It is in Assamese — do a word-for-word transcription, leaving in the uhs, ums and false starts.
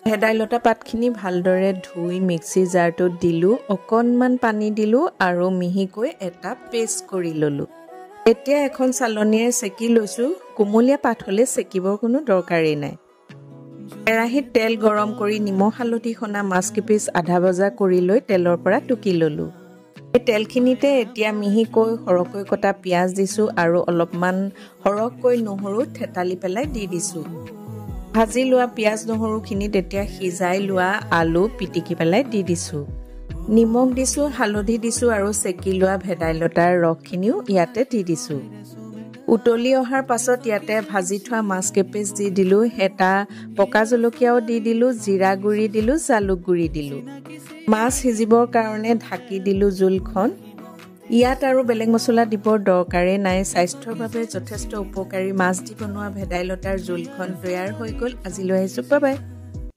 ভেদাইলতা পাতখিনি ভালদৰে ধুই মিক্সি জাৰটোত দিলোঁ, অকণমান পানী দিলোঁ আৰু মিহিকৈ এটা পেষ্ট কৰি ল'লোঁ। এতিয়া এখন চালনীৰে চেকি লৈছোঁ। কোমলীয়া পাত হ'লে চেকিবৰ কোনো দৰকাৰেই নাই। কেৰাহীত তেল গৰম কৰি নিমখ হালধি সনা মাছকেইপিচ আধা ভজা কৰি লৈ তেলৰ পৰা টুকি ল'লোঁ। এই তেলখিনিতে এতিয়া মিহিকৈ সৰহকৈ কটা পিঁয়াজ দিছোঁ আৰু অলপমান সৰহকৈ নহৰু থেতালি পেলাই দি দিছোঁ। ভাজি লোৱা পিঁয়াজ নহৰুখিনিত এতিয়া সিজাই লোৱা আলু পিটিকি পেলাই দি দিছোঁ। নিমখ দিছোঁ, হালধি দিছোঁ আৰু চেকি লোৱা ভেদাইলতাৰ ৰসখিনিও ইয়াতে দি দিছোঁ। উতলি অহাৰ পাছত ইয়াতে ভাজি থোৱা মাছ কেইপিচ দি দিলোঁ, এটা পকা জলকীয়াও দি দিলোঁ, জিৰা গুড়ি দিলোঁ, জালুক গুড়ি দিলোঁ। মাছ সিজিবৰ কাৰণে ঢাকি দিলোঁ জোলখন। ইয়াত আৰু বেলেগ মছলা দিবৰ দৰকাৰেই নাই। স্বাস্থ্যৰ বাবে যথেষ্ট উপকাৰী মাছ দি বনোৱা ভেদাইলতাৰ জোলখন তৈয়াৰ হৈ গ'ল। আজিলৈ আহিছোঁ, বাই বাই।